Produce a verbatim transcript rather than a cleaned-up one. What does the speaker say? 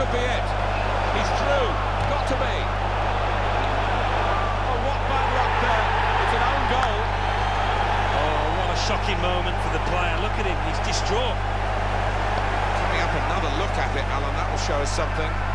could be it. He's through. Got to be. Oh, what bad luck there. It's an own goal. Oh, what a shocking moment for the player. Look at him, he's distraught. Coming up another look at it, Alan. That will show us something.